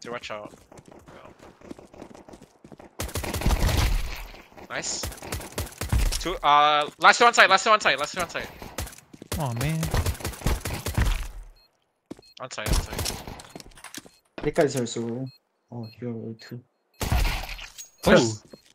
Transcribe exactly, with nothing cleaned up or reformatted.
Do watch out. Nice. Two. Uh, last two on site. Last two on site. Last two on site. Oh man. On site. On site. That guy's also. Oh, you're too. Oh.